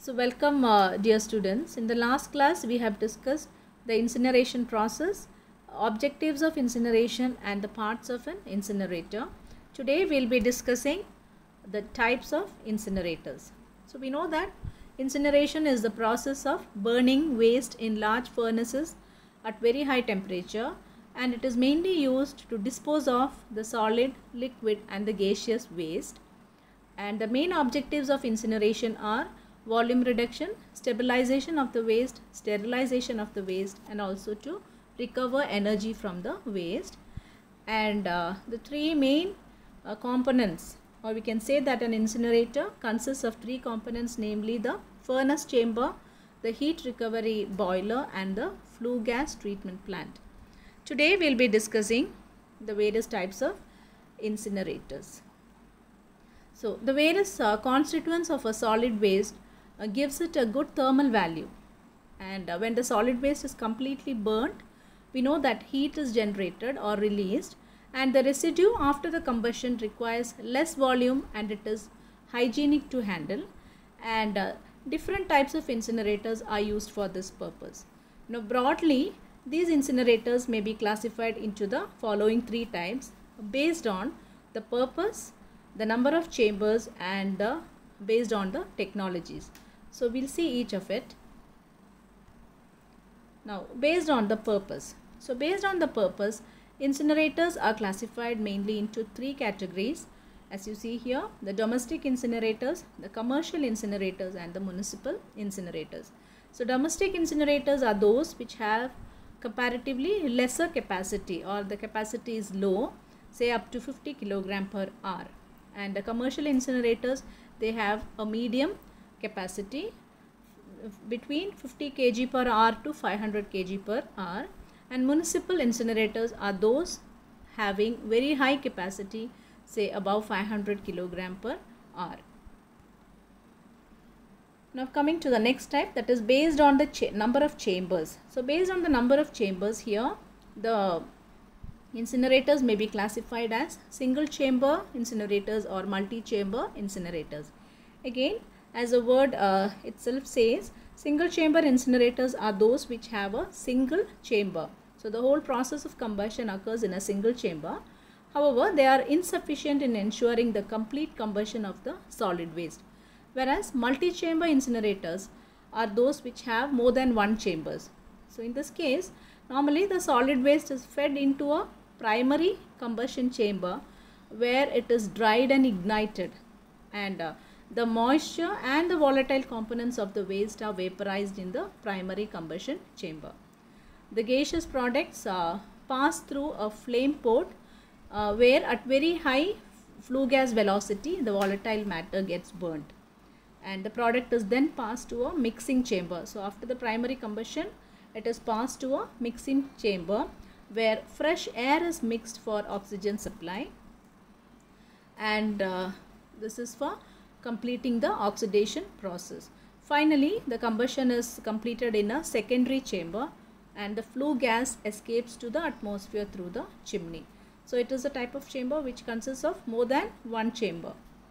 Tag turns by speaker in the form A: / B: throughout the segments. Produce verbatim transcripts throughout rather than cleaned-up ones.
A: So welcome uh, dear students. In the last class we have discussed the incineration process, objectives of incineration and the parts of an incinerator. Today we will be discussing the types of incinerators. So we know that incineration is the process of burning waste in large furnaces at very high temperature, and it is mainly used to dispose of the solid, liquid and the gaseous waste. And the main objectives of incineration are volume reduction, stabilization of the waste, sterilization of the waste, and also to recover energy from the waste. And uh, the three main uh, components, or we can say that an incinerator consists of three components, namely the furnace chamber, the heat recovery boiler and the flue gas treatment plant. Today we will be discussing the various types of incinerators. So the various uh, constituents of a solid waste uh, gives it a good thermal value, and uh, when the solid waste is completely burnt, we know that heat is generated or released, and the residue after the combustion requires less volume and it is hygienic to handle, and uh, different types of incinerators are used for this purpose. Now broadly, these incinerators may be classified into the following three types based on the purpose, the number of chambers and uh, based on the technologies. So we'll see each of it. Now based on the purpose. So based on the purpose, incinerators are classified mainly into three categories. As you see here, the domestic incinerators, the commercial incinerators and the municipal incinerators. So domestic incinerators are those which have comparatively lesser capacity, or the capacity is low, say up to fifty kilogram per hour. And the commercial incinerators, they have a medium capacity between fifty kilograms per hour to five hundred kilograms per hour, and municipal incinerators are those having very high capacity, say above five hundred kilograms per hour. Now coming to the next type, that is based on the number of chambers. So based on the number of chambers, here the incinerators may be classified as single chamber incinerators or multi-chamber incinerators. Again, as the word uh, itself says, single chamber incinerators are those which have a single chamber. So the whole process of combustion occurs in a single chamber. However, they are insufficient in ensuring the complete combustion of the solid waste. Whereas multi-chamber incinerators are those which have more than one chambers. So in this case, normally the solid waste is fed into a primary combustion chamber where it is dried and ignited, and uh, the moisture and the volatile components of the waste are vaporized in the primary combustion chamber. The gaseous products uh, pass through a flame port uh, where at very high flue gas velocity the volatile matter gets burnt, and the product is then passed to a mixing chamber. So after the primary combustion, it is passed to a mixing chamber where fresh air is mixed for oxygen supply, and uh, this is for completing the oxidation process. Finally, the combustion is completed in a secondary chamber and the flue gas escapes to the atmosphere through the chimney. So it is a type of chamber which consists of more than one chamber.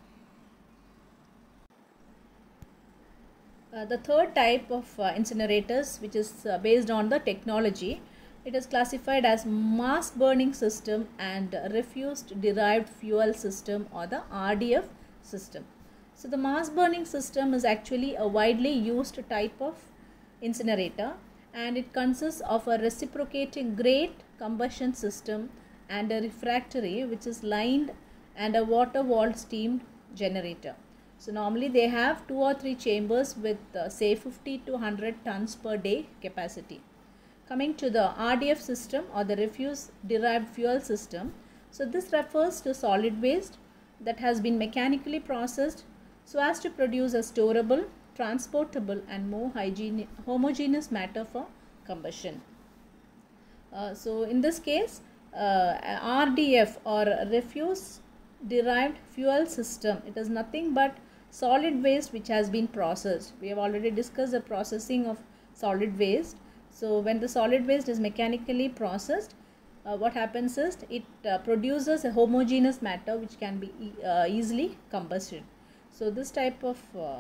A: Uh, the third type of uh, incinerators, which is uh, based on the technology, it is classified as mass burning system and refuse derived fuel system, or the R D F system. So the mass burning system is actually a widely used type of incinerator, and it consists of a reciprocating great combustion system and a refractory which is lined and a water walled steam generator. So normally they have two or three chambers with uh, say fifty to one hundred tons per day capacity. Coming to the R D F system, or the refuse derived fuel system, so this refers to solid waste that has been mechanically processed so as to produce a storable, transportable and more hygienic, homogeneous matter for combustion. Uh, so in this case, uh, R D F or refuse derived fuel system, it is nothing but solid waste which has been processed. We have already discussed the processing of solid waste. So when the solid waste is mechanically processed, uh, what happens is it uh, produces a homogeneous matter which can be e uh, easily combusted. So this type of uh,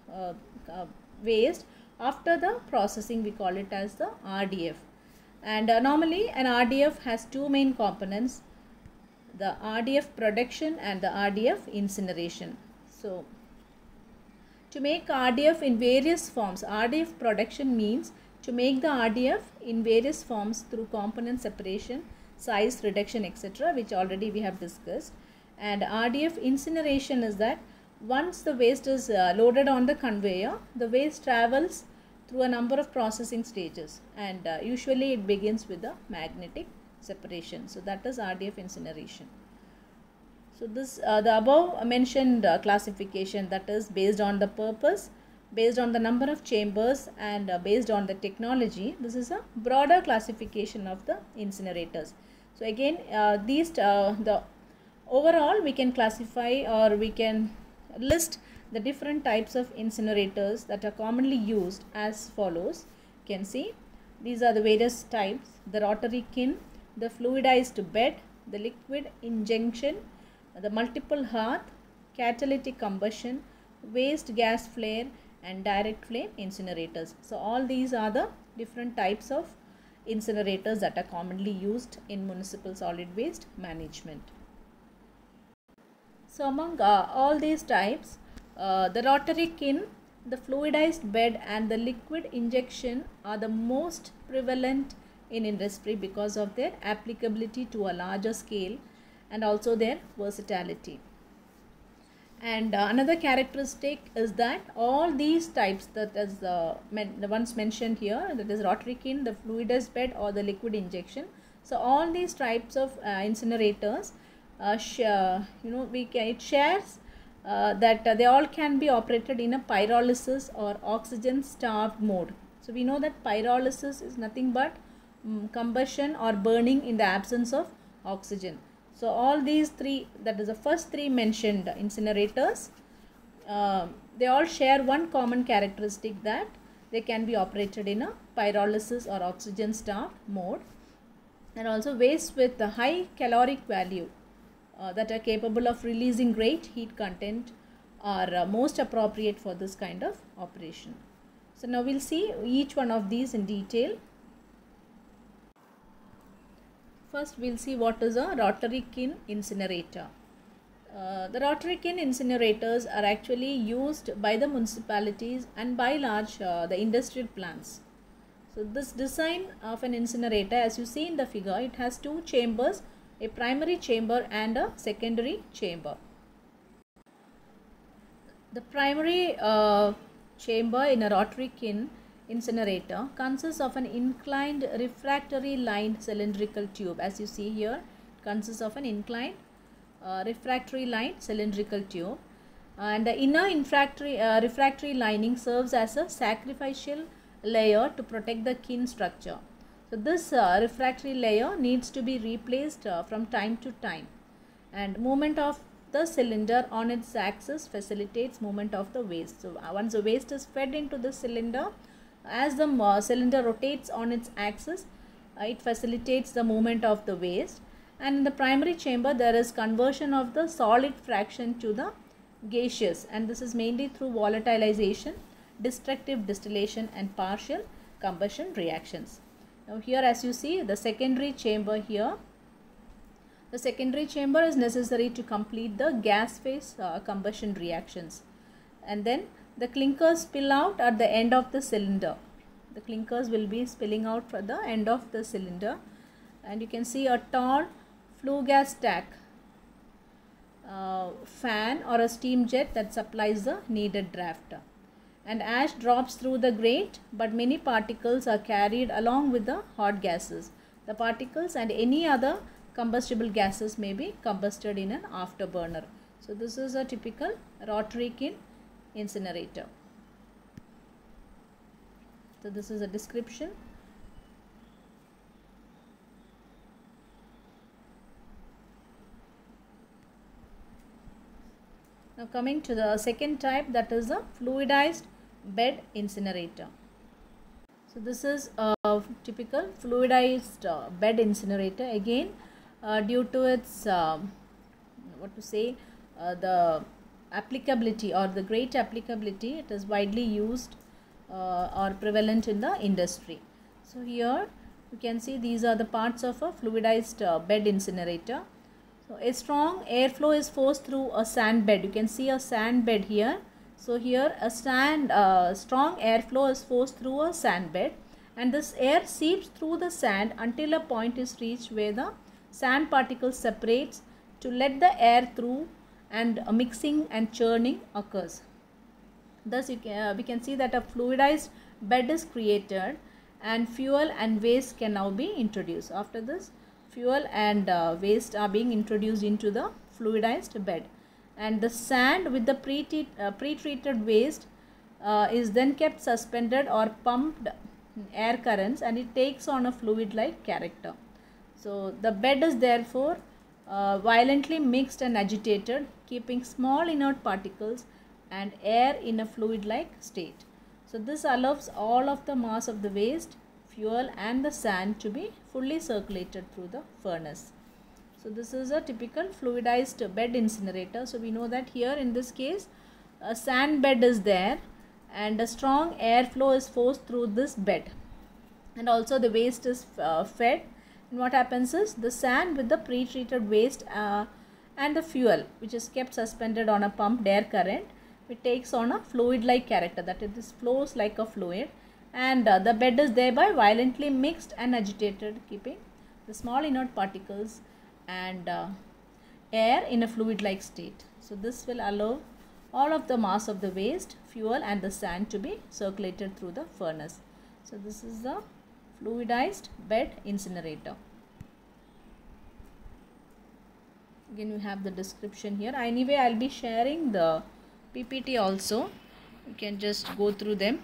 A: uh, uh, waste after the processing. We call it as the R D F. And uh, normally an R D F has two main components, the R D F production and the R D F incineration. So to make R D F in various forms, R D F production means to make the R D F in various forms through component separation, size reduction, et cetera, which already we have discussed. And R D F incineration is that once the waste is uh, loaded on the conveyor, the waste travels through a number of processing stages, and uh, usually it begins with the magnetic separation. So that is R D F incineration. So this uh, the above mentioned uh, classification, that is based on the purpose, based on the number of chambers, and uh, based on the technology. This is a broader classification of the incinerators. So again, uh, these uh, the overall we can classify, or we can list the different types of incinerators that are commonly used as follows. You can see these are the various types: the rotary kiln, the fluidized bed, the liquid injection, the multiple hearth, catalytic combustion, waste gas flare, and direct flame incinerators. So all these are the different types of incinerators that are commonly used in municipal solid waste management. So among uh, all these types, uh, the rotary kiln, the fluidized bed, and the liquid injection are the most prevalent in industry because of their applicability to a larger scale and also their versatility. And uh, another characteristic is that all these types, that is uh, the ones mentioned here, that is rotary kiln, the fluidized bed, or the liquid injection. So all these types of uh, incinerators, uh, uh, you know, we can, it shares uh, that uh, they all can be operated in a pyrolysis or oxygen starved mode. So we know that pyrolysis is nothing but um, combustion or burning in the absence of oxygen. So all these three, that is the first three mentioned incinerators, uh, they all share one common characteristic, that they can be operated in a pyrolysis or oxygen starved mode, and also waste with a high caloric value uh, that are capable of releasing great heat content are uh, most appropriate for this kind of operation. So now we'll see each one of these in detail. First, we'll see what is a rotary kiln incinerator. Uh, the rotary kiln incinerators are actually used by the municipalities and by large uh, the industrial plants. So this design of an incinerator, as you see in the figure, it has two chambers, a primary chamber and a secondary chamber. The primary uh, chamber in a rotary kiln incinerator consists of an inclined refractory lined cylindrical tube. As you see here, it consists of an inclined uh, refractory lined cylindrical tube, and the inner refractory, uh, refractory lining serves as a sacrificial layer to protect the kiln structure. So this uh, refractory layer needs to be replaced uh, from time to time, and movement of the cylinder on its axis facilitates movement of the waste. So uh, once the waste is fed into the cylinder, as the uh, cylinder rotates on its axis, uh, it facilitates the movement of the waste. And in the primary chamber, there is conversion of the solid fraction to the gaseous, and this is mainly through volatilization, destructive distillation, and partial combustion reactions. Now here, as you see, the secondary chamber here, the secondary chamber is necessary to complete the gas phase uh, combustion reactions, and then the clinkers spill out at the end of the cylinder. The clinkers will be spilling out for the end of the cylinder, and you can see a tall flue gas stack uh, fan or a steam jet that supplies the needed draft. And ash drops through the grate, but many particles are carried along with the hot gases. The particles and any other combustible gases may be combusted in an afterburner. So this is a typical rotary kiln incinerator. So this is a description. Now coming to the second type, that is a fluidized bed incinerator. So this is a typical fluidized uh, bed incinerator. Again, uh, due to its uh, what to say uh, the applicability or the great applicability, it is widely used uh, or prevalent in the industry. So here you can see these are the parts of a fluidized uh, bed incinerator. So a strong airflow is forced through a sand bed. You can see a sand bed here. So here a sand uh, strong airflow is forced through a sand bed, and this air seeps through the sand until a point is reached where the sand particles separates to let the air through, and a mixing and churning occurs. Thus you can, uh, we can see that a fluidized bed is created and fuel and waste can now be introduced. After this, fuel and uh, waste are being introduced into the fluidized bed, and the sand with the pre uh, pre-treated waste uh, is then kept suspended or pumped air currents, and it takes on a fluid like character. So the bed is therefore uh, violently mixed and agitated, keeping small inert particles and air in a fluid like state. So this allows all of the mass of the waste, fuel and the sand to be fully circulated through the furnace. So this is a typical fluidized bed incinerator. So we know that here in this case a sand bed is there and a strong airflow is forced through this bed, and also the waste is uh, fed. And what happens is the sand with the pre-treated waste uh, and the fuel, which is kept suspended on a pumped air current, it takes on a fluid like character, that is, this flows like a fluid, and uh, the bed is thereby violently mixed and agitated, keeping the small inert particles and uh, air in a fluid like state. So this will allow all of the mass of the waste, fuel and the sand to be circulated through the furnace. So this is the fluidized bed incinerator. Again we have the description here. Anyway, I'll be sharing the P P T also. You can just go through them.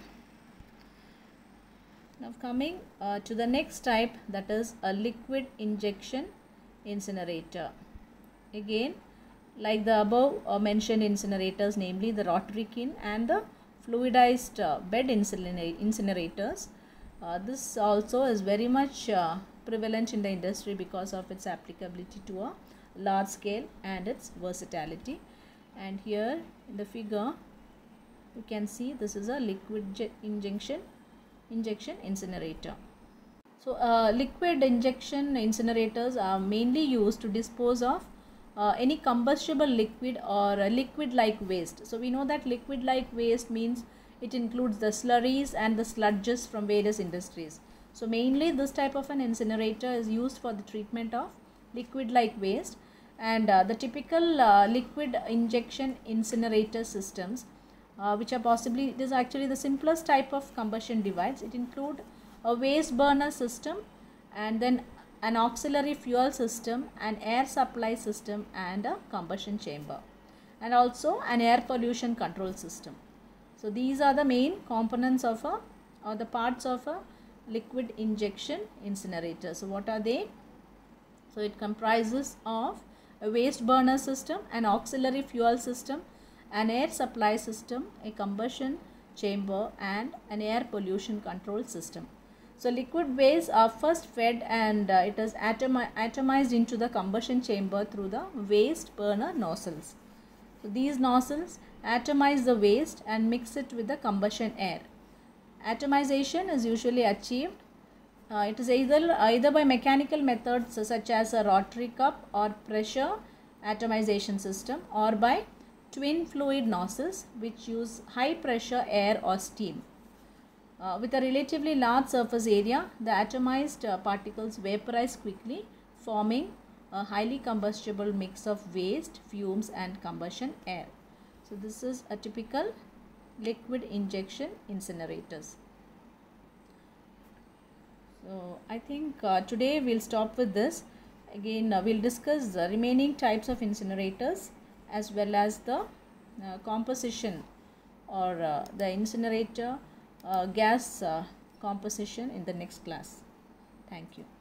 A: Now coming uh, to the next type, that is a liquid injection incinerator. Again, like the above uh, mentioned incinerators, namely the rotary kiln and the fluidized uh, bed incinerators, uh, this also is very much uh, prevalent in the industry because of its applicability to a large scale and its versatility. And here in the figure you can see this is a liquid injection injection incinerator. So uh, liquid injection incinerators are mainly used to dispose of uh, any combustible liquid or uh, liquid like waste. So we know that liquid like waste means it includes the slurries and the sludges from various industries. So mainly this type of an incinerator is used for the treatment of liquid like waste. And uh, the typical uh, liquid injection incinerator systems, uh, which are possibly, it is actually the simplest type of combustion device. It includes a waste burner system, and then an auxiliary fuel system, an air supply system and a combustion chamber, and also an air pollution control system. So these are the main components of a, or the parts of a liquid injection incinerator. So what are they? So it comprises of a waste burner system, an auxiliary fuel system, an air supply system, a combustion chamber and an air pollution control system. So liquid waste are first fed and uh, it is atomi atomized into the combustion chamber through the waste burner nozzles. So these nozzles atomize the waste and mix it with the combustion air. Atomization is usually achieved Uh, it is either, either by mechanical methods such as a rotary cup or pressure atomization system, or by twin fluid nozzles which use high pressure air or steam. Uh, with a relatively large surface area, the atomized uh, particles vaporize quickly, forming a highly combustible mix of waste, fumes and combustion air. So this is a typical liquid injection incinerators. So I think uh, today we'll stop with this. Again uh, we'll discuss the remaining types of incinerators as well as the uh, composition or uh, the incinerator uh, gas uh, composition in the next class. Thank you.